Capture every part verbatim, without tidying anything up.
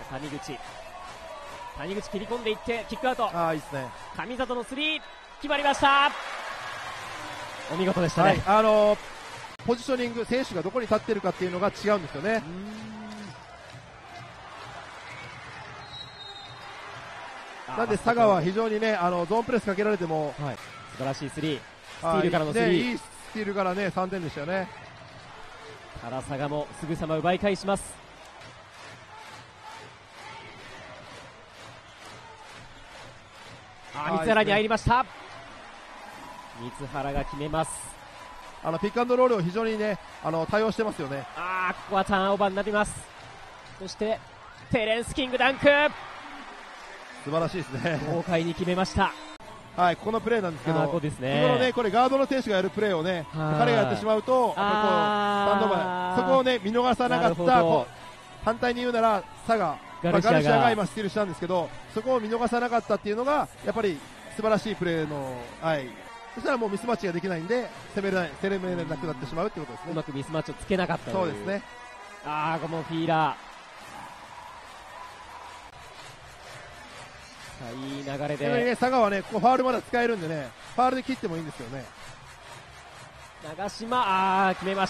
谷口谷口切り込んでいってキックアウト。 ああいいですね。 上里のスリー決まりました。お見事でしたね。 はい、あのー、ポジショニング、選手がどこに立ってるかっていうのが違うんですよね。なんで佐賀は非常にね、あのゾーンプレスかけられても、 はい、素晴らしいスリー、スティールからのスリー、 ね、いいスティールからねさんてんでしたよね。 ただ佐賀もすぐさま奪い返します。あ、三原に入りました。三原が決めます。 あのピックアンドロールを非常にねあの対応してますよね。 あー、ここはターンオーバーになります。そしてテレンスキングダンク、 素晴らしいですね。 豪快に決めました。 はい、ここのプレーなんですけど、 ここですね。 このねこれガードの選手がやるプレーをね彼がやってしまうと、やっぱりこうスタンドオーバー、そこをね見逃さなかった。こう反対に言うなら佐賀ガルシアが、まあ、ガルシアが今スティールしたんですけど、そこを見逃さなかったっていうのがやっぱり素晴らしいプレーの、はい、そしたらもうミスマッチができないんで攻めれない攻めれなくなってしまうってことですね。 うまくミスマッチをつけなかったという。 そうですね。 ああ、このフィーラー、さあいい流れで、 ね、佐賀はねここファウルまだ使えるんでねファウルで切ってもいいんですよね。 長島、ああ決めました。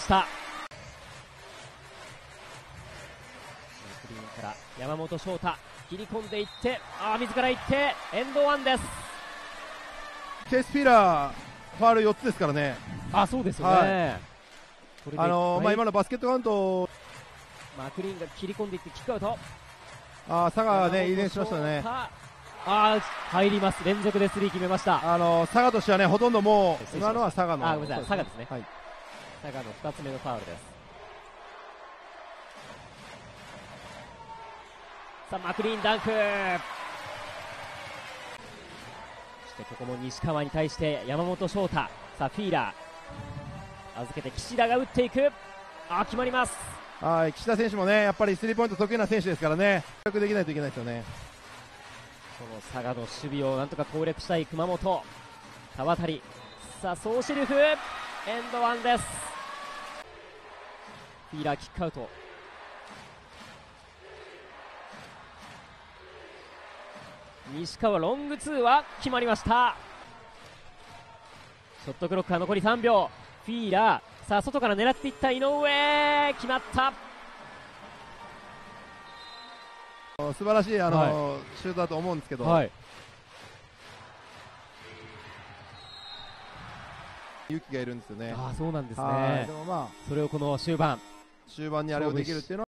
クリーンから山本翔太切り込んでいって、ああ自らいってエンドワンです。 ケース・フィーラーファウルよっつですからね。 あ、そうですよね。はい、 これであのーまあ、今のバスケットカウント、 マクリーンが切り込んでいってキックアウト。 あ佐賀はね遺伝しましたね。 あ入ります。連続でスリー決めました。 あの佐賀としてはねほとんどもう今のは佐賀の、 あごめんなさい、佐賀ですね、 はい、 佐賀のふたつめのファウルです。さあマクリーンダンク、そしてここも西川に対して山本翔太、さあフィーラー預けて岸田が打っていく、あ決まります。 はい、岸田選手もねやっぱりスリーポイント得意な選手ですからね、攻略できないといけないですよね。 この佐賀の守備をなんとか攻略したい熊本、田渡、さあソーシルフエンドワンです。フィーラーキックアウト、西川ロングツーは決まりました。ショットクロックは残りさんびょう、フィーラー、さあ外から狙っていった井上、決まった。 素晴らしいあの、はい、シュートだと思うんですけど、はい、勇気がいるんですよね。 あ、そうなんですね。でもまあそれをこの終盤終盤にあれをできるっていうのは